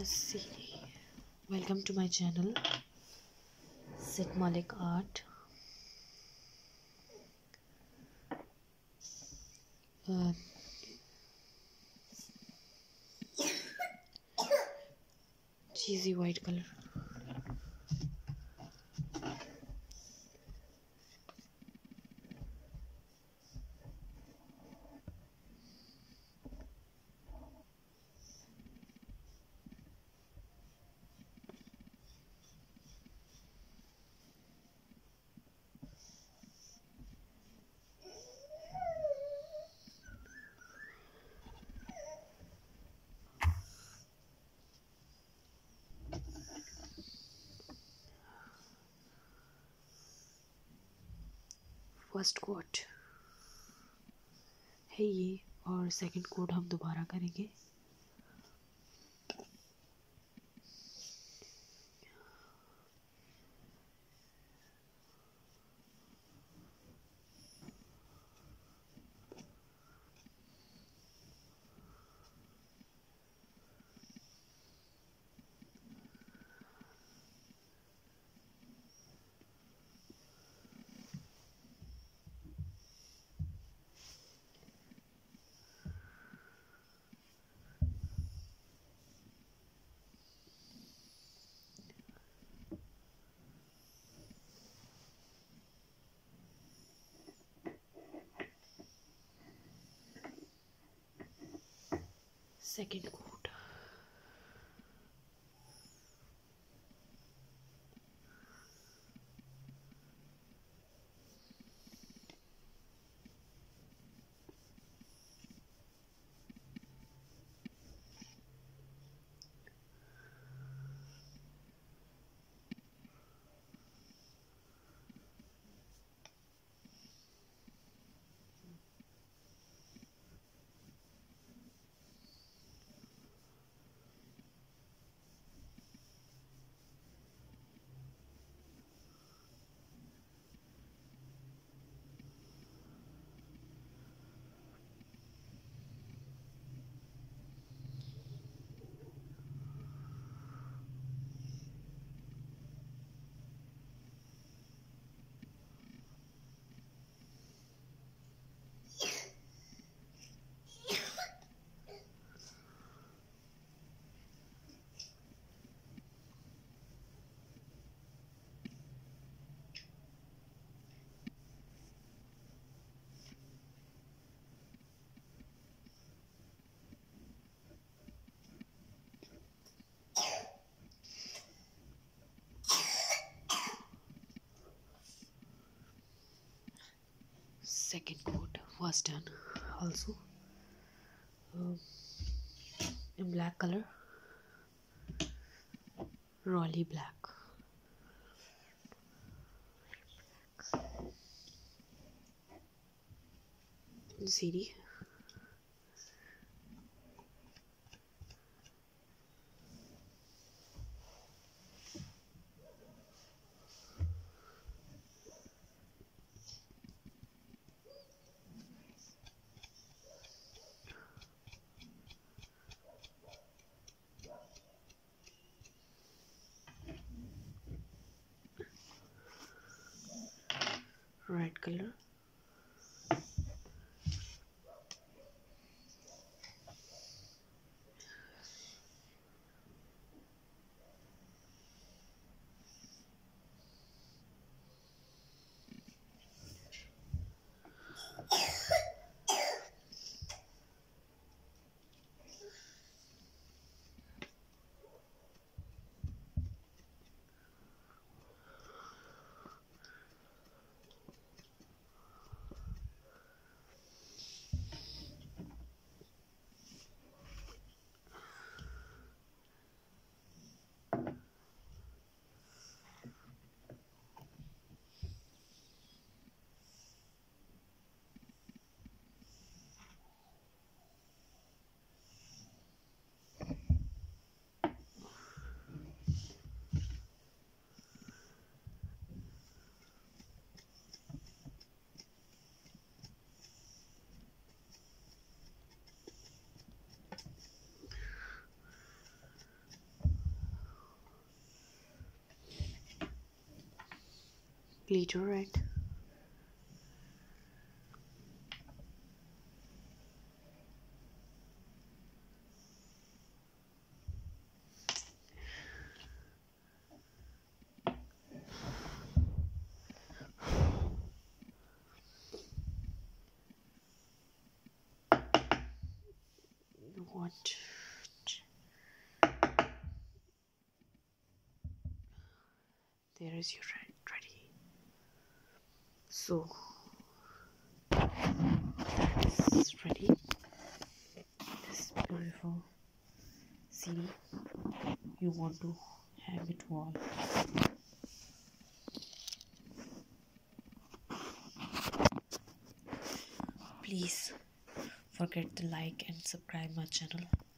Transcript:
See, welcome to my channel, Sid Malik Art. Uh, Cheesy white color. First coat है ये और second coat हम दोबारा करेंगे. Second coat. Second coat was done also in black color, Rolly black. CD. Red color. glitter red. What? There is your red ready. So that is ready. This beautiful CD. You want to hang it wall. Please forget to like and subscribe my channel.